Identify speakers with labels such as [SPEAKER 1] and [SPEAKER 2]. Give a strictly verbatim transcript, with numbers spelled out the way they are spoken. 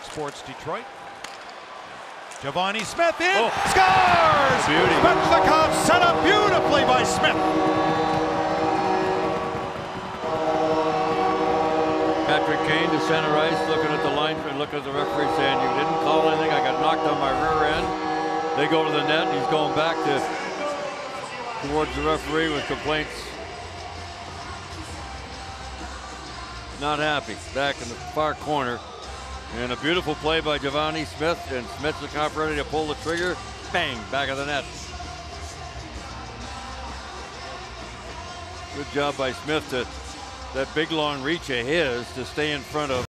[SPEAKER 1] Sports Detroit. Givani Smith in,
[SPEAKER 2] oh.
[SPEAKER 1] scores!
[SPEAKER 2] Beauty.
[SPEAKER 1] Svechnikov set up beautifully by Smith.
[SPEAKER 2] Patrick Kane to center ice, looking at the line, looking at the referee, saying, "You didn't call anything. I got knocked on my rear end." They go to the net, and he's going back to towards the referee with complaints. Not happy. Back in the far corner. And a beautiful play by Givani Smith, and Svechnikov ready to pull the trigger. Bang, back of the net. Good job by Smith to that big long reach of his to stay in front of